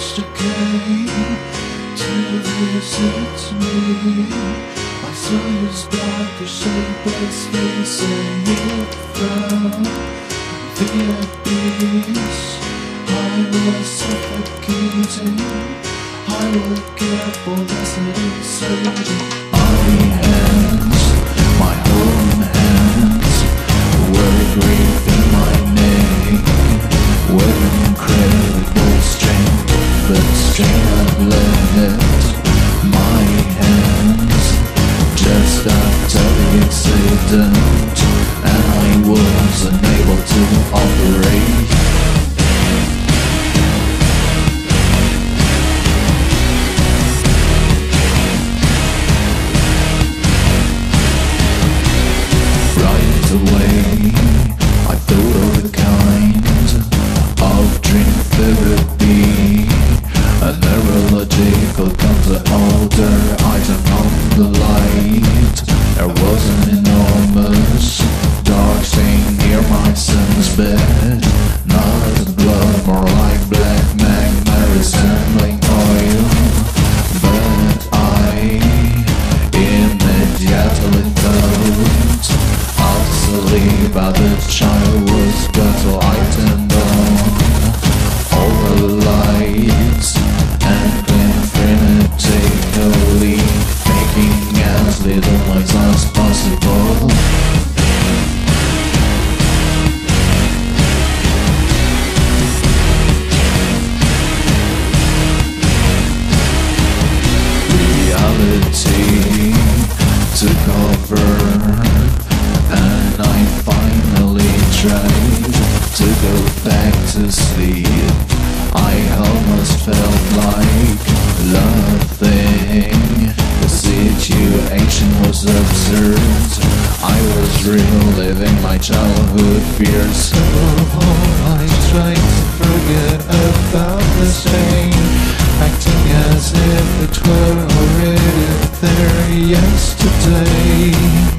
sister came to visit me. My son is black, a shapeless face, and it from the abyss. I was suffocating. I was careful, resident surgeon. My hands, my own hands, were grieving my name with incredible strength, but strength had left my hands just after the accident, and I was unable to operate. Away, I thought of a kind of drink therapy, a neurological counter-alter item on the light. There was an enormous dark stain near my son's bed, not blood, more like black magma resembling oil, but I immediately thought but the child was got lightened on all the lights and clean frenetically, making as little noise as possible. Reality took over, and I finally tried to go back to sleep. I almost felt like laughing. The situation was absurd. I was reliving my childhood fears. So I tried to forget about this pain, acting as if it were already there yesterday.